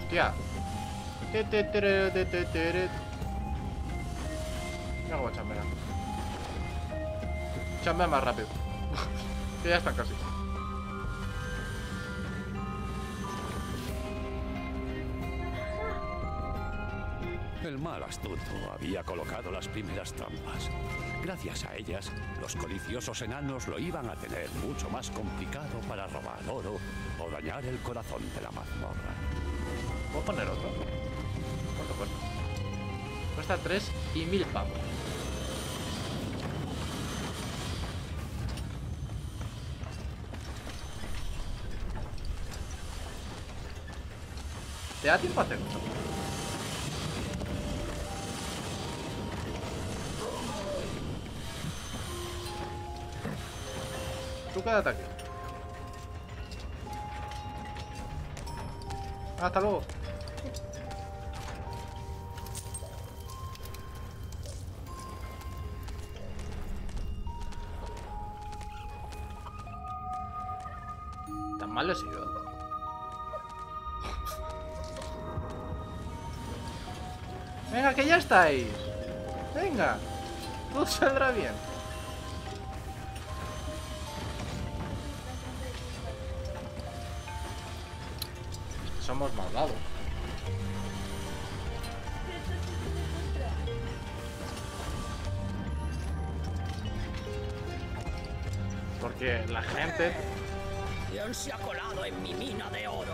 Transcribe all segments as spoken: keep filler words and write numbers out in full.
Hostia. Me hago chambera. Chambea más rápido. Que ya está casi. El mal astuto había colocado las primeras trampas. Gracias a ellas, los codiciosos enanos lo iban a tener mucho más complicado para robar oro o dañar el corazón de la mazmorra. ¿Puedo poner otro? ¿Cuánto cuesta? Cuesta tres y mil pavos. ¿Te da tiempo a hacer esto? Tú quédate aquí. Hasta luego. ¿Tan mal he sido? Venga, que ya estáis. Venga. Todo saldrá bien. Somos malvados. Porque la gente... ¿Quién se ha colado en mi mina de oro?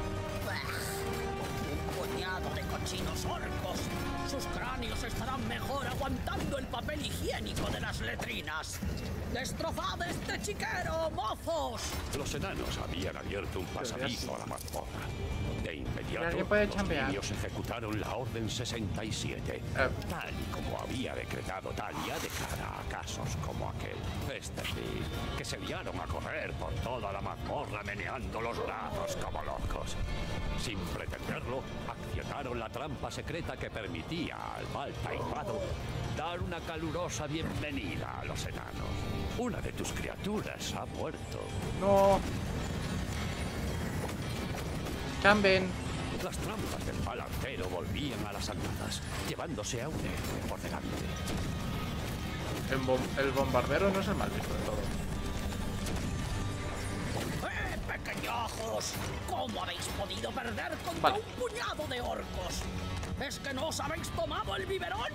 Un puñado de cochinos orcos. Sus cráneos estarán mejor aguantando el papel higiénico de las letrinas. ¡Destrozad este chiquero, mozos! Los enanos habían abierto un pasadizo a la mazmorra. De inmediato, ¿Alguien puede los chambear? niños ejecutaron la Orden sesenta y siete, Eh. tal y como había decretado Talia de cara a casos como aquel. Es decir, que se liaron a correr por toda la mazmorra meneando los brazos como locos. Sin pretenderlo, accionaron la trampa secreta que permitía al mal taimado dar una calurosa bienvenida a los enanos. Una de tus criaturas ha muerto. No. Chamben. Las trampas del mal arquero volvían a las andadas, llevándose a un héroe por delante. El, bom el bombardero no es el mal visto de todo. ¡Eh, pequeñajos! ¿Cómo habéis podido perder contra Vale. un puñado de orcos? ¿Es que no os habéis tomado el biberón?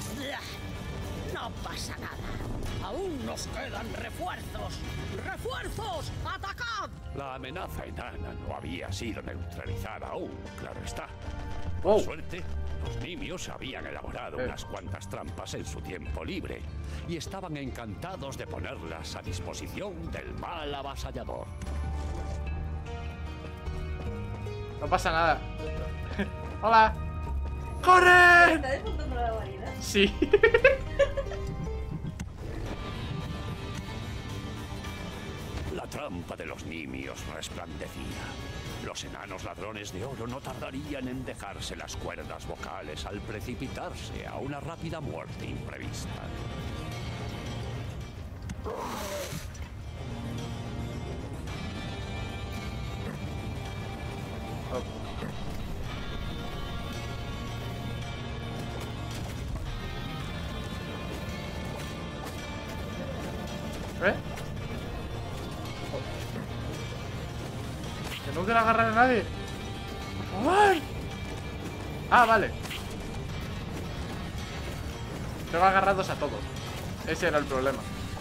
No pasa nada. Aún nos quedan refuerzos. ¡Refuerzos! ¡Atacad! La amenaza enana no había sido neutralizada aún, claro está. Oh. Por suerte, los nimios habían elaborado Eh. unas cuantas trampas en su tiempo libre y estaban encantados de ponerlas a disposición del mal avasallador. No pasa nada. ¡Hola! ¡Corre! ¿Está disfrutando la variedad? Sí. La trampa de los nimios resplandecía. Los enanos ladrones de oro no tardarían en dejarse las cuerdas vocales al precipitarse a una rápida muerte imprevista. ¿Eh? Que no quiero agarrar a nadie. Por favor. Ah, vale. Tengo agarrados a todos. Ese era el problema.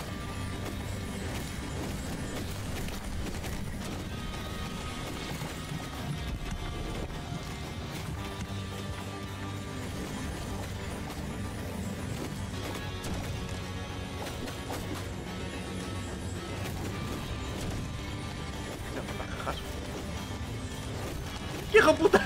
¡Hijo puta!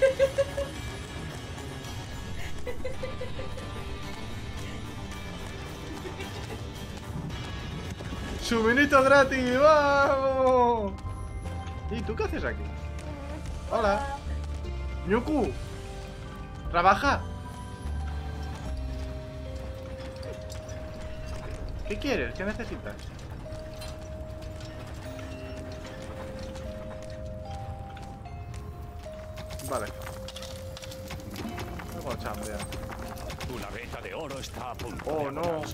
¡Suministro gratis! ¡Vamos! ¿Y tú qué haces aquí? Hola. Ñuku. Trabaja. ¿Qué quieres? ¿Qué necesitas? Vale. Vamos a chambear. Una veta de oro está a punto Oh, de no. agotarse.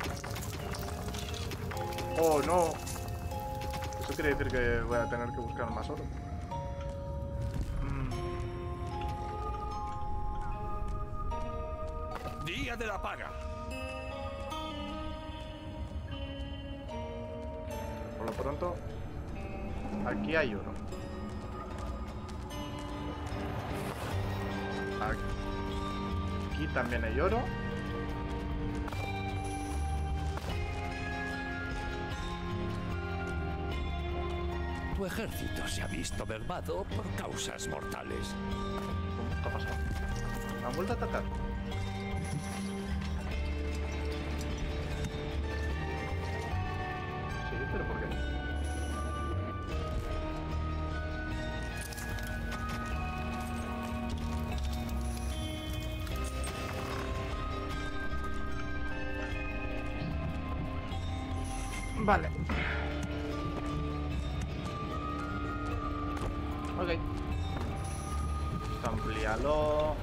Oh, no. Eso quiere decir que voy a tener que buscar más oro. Mm. Día de la paga. Por lo pronto, aquí hay oro. Aquí también hay oro. Tu ejército se ha visto mermado por causas mortales. ¿Qué ha pasado? ¿Han vuelto a atacar? Sí, pero ¿por qué? Vale. Ok. Esto amplíalo.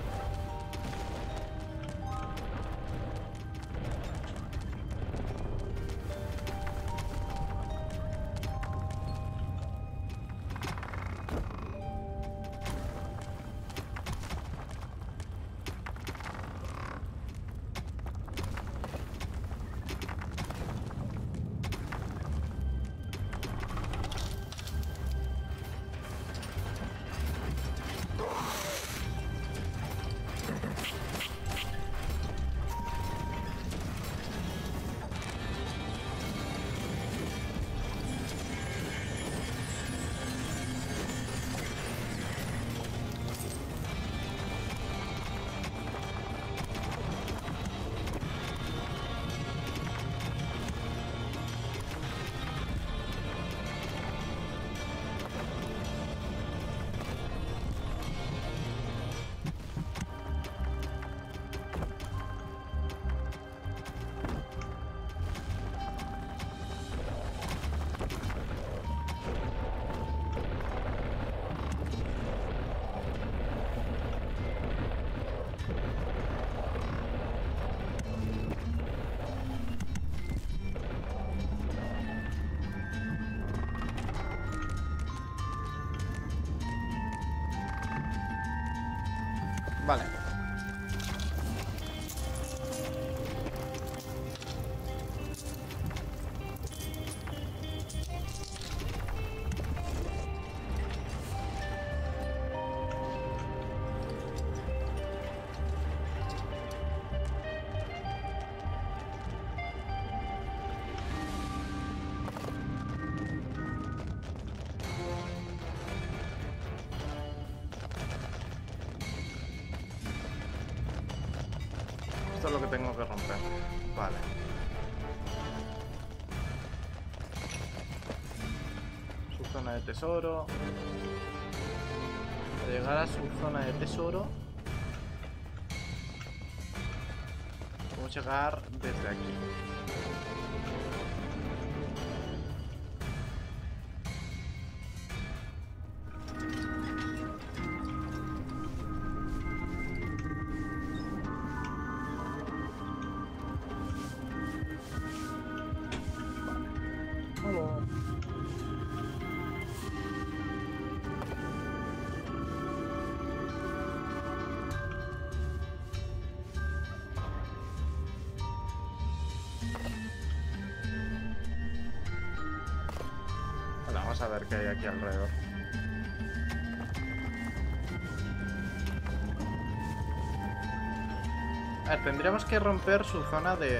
Vale. Esto es lo que tengo que romper. Vale. Su zona de tesoro. Para llegar a su zona de tesoro, podemos llegar desde aquí. Vamos a ver qué hay aquí alrededor. A ver, tendríamos que romper su zona de...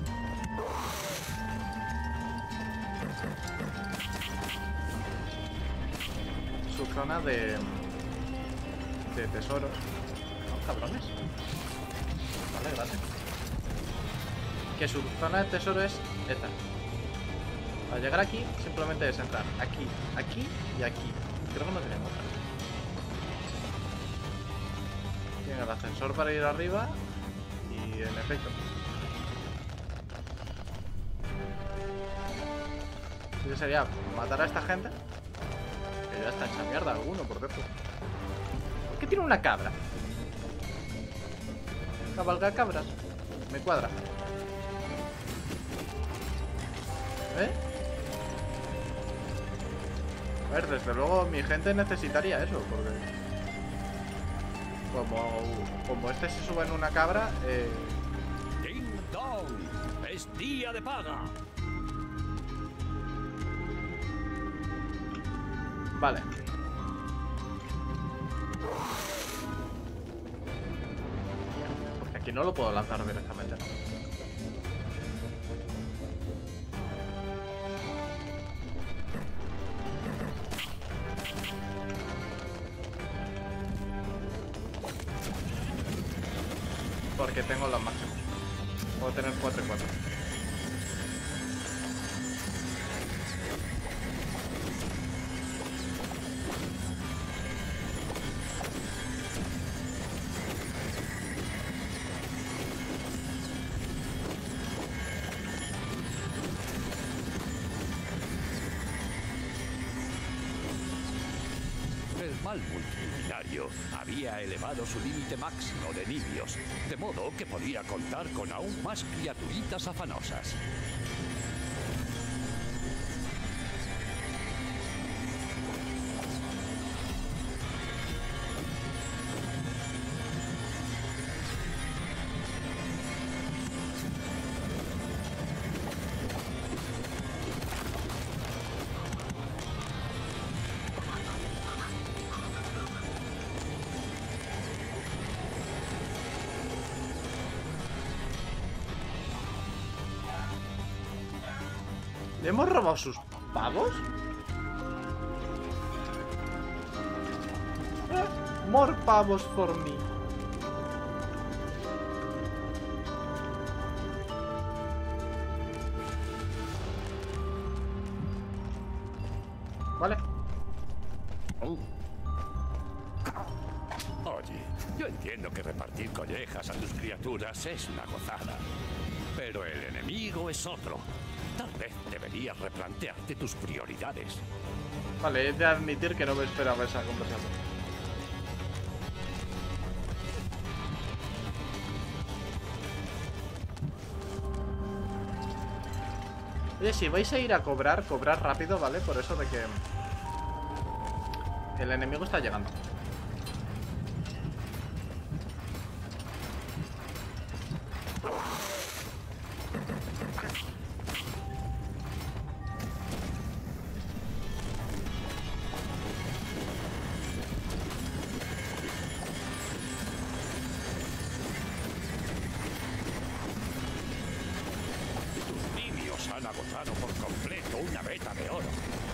Su zona de... De tesoros. ¿No, cabrones? Vale, gracias. Que su zona de tesoro es esta. Para llegar aquí, simplemente es entrar aquí, aquí y aquí. Creo que no tenemos otra. Tiene el ascensor para ir arriba y en efecto. Así que sería matar a esta gente. Que ya está hecha mierda alguno, por cierto. ¿Qué tiene una cabra? Cabalga cabras. Me cuadra. ¿Eh? A ver, desde luego mi gente necesitaría eso, porque como, como este se sube en una cabra, eh... ¡Ding dong! ¡Es día de paga! Vale. Porque aquí no lo puedo lanzar directamente. Porque tengo los máximos. Puedo tener cuatro y cuatro. El mal multitudinario había elevado su límite máximo de nibios, de modo que podía contar con aún más criaturitas afanosas. ¿Le hemos robado sus pavos? Eh, more pavos for me. Vale. Oye, yo entiendo que repartir collejas a tus criaturas es una gozada, pero el enemigo es otro. Tal vez deberías replantearte tus prioridades. Vale, he de admitir que no me esperaba esa conversación. Oye, si vais a ir a cobrar, cobrar rápido, ¿vale? Por eso de que el enemigo está llegando. Han agotado por completo una veta de oro.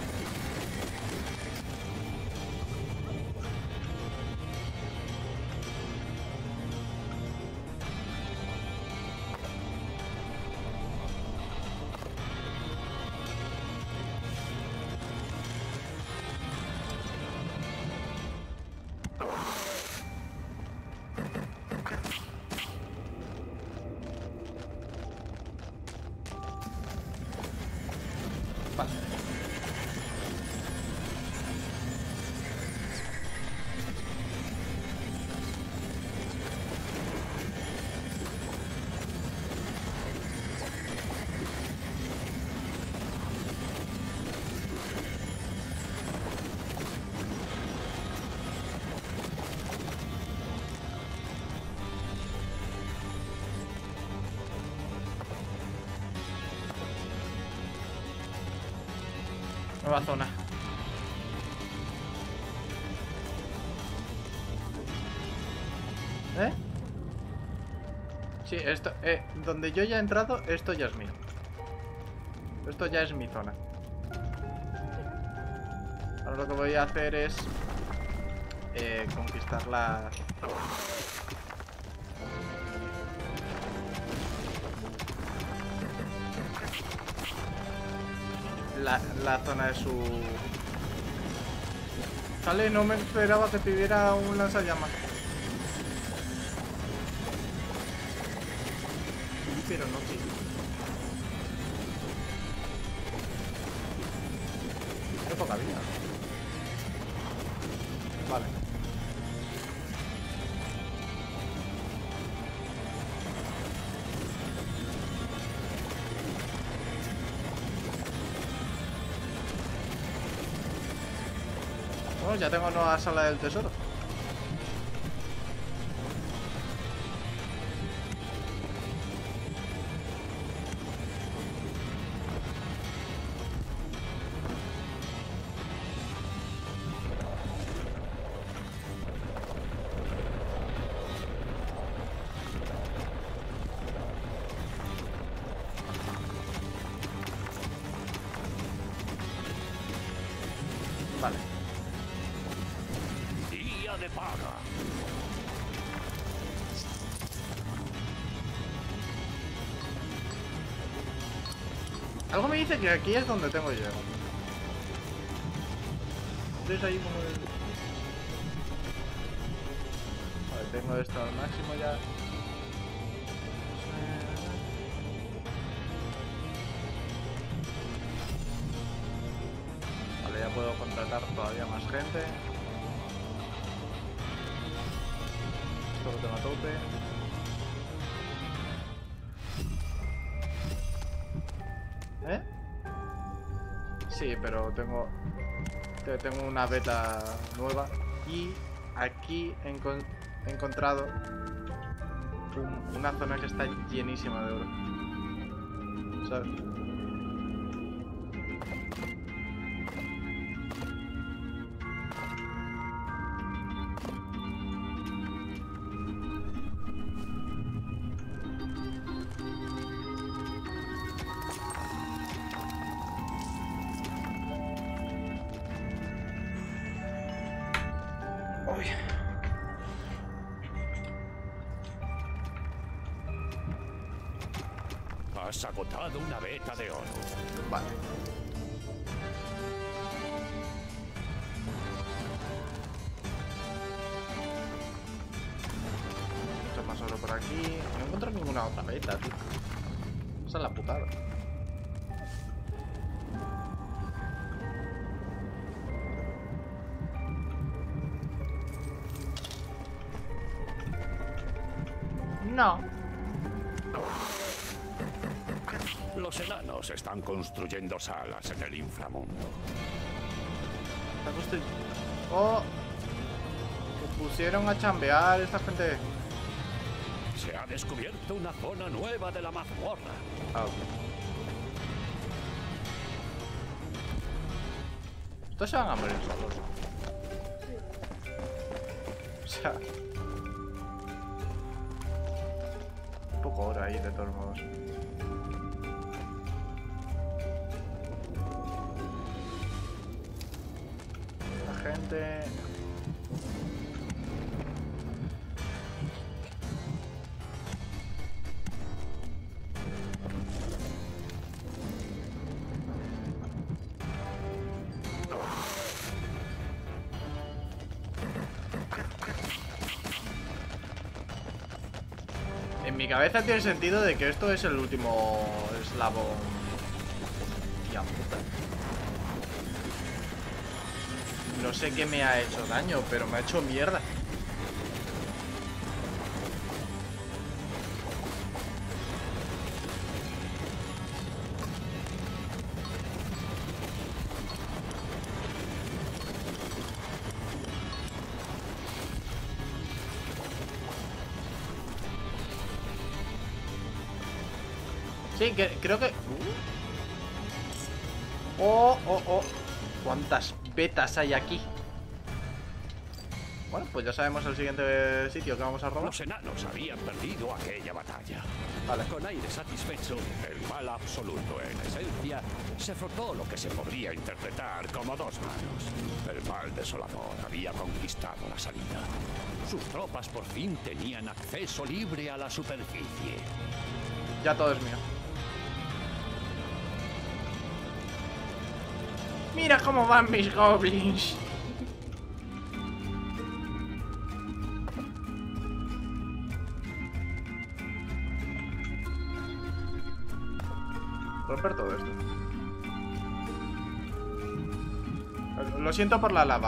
Nueva zona. ¿Eh? Sí, esto... Eh, donde yo ya he entrado, esto ya es mío. Esto ya es mi zona. Ahora lo que voy a hacer es... Eh, conquistar la... La, la zona de su... Vale, no me esperaba que pidiera un lanzallamas. Sí, pero no, sí. Qué poca vida. Vale. Bueno, ya tengo nueva sala del tesoro. Vale. Día de paga. Algo me dice que aquí es donde tengo yo. ¿Ves ahí como el... Vale, tengo esto al máximo ya. Vale, ya puedo contratar todavía más gente. Esto lo tengo a tope. ¿Eh? Sí, pero tengo te- tengo una beta nueva y aquí he, encon- he encontrado un- una zona que está llenísima de oro. ¿Sabes? Uy. Has agotado una beta de oro. Vale. Mucho más oro por aquí. No encuentro ninguna otra beta, tío. Esa es la putada. No. Los enanos están construyendo salas en el inframundo. Está constru- Oh. Se pusieron a chambear esta gente. Se ha descubierto una zona nueva de la mazmorra. Ah, ok. Estos se van a morir solos. O sea... Un poco oro ahí, de todos modos. La gente... En mi cabeza tiene sentido de que esto es el último eslabón. Hostia puta. No sé qué me ha hecho daño, pero me ha hecho mierda. Sí, que, creo que... Oh, oh, oh. ¿Cuántas betas hay aquí? Bueno, pues ya sabemos el siguiente sitio que vamos a robar. Los enanos habían perdido aquella batalla. Vale. Con aire satisfecho, el mal absoluto en esencia se frotó lo que se podría interpretar como dos manos. El mal desolador había conquistado la salida. Sus tropas por fin tenían acceso libre a la superficie. Ya todo es mío. Mira cómo van mis goblins. Romper todo esto. Lo siento por la lava.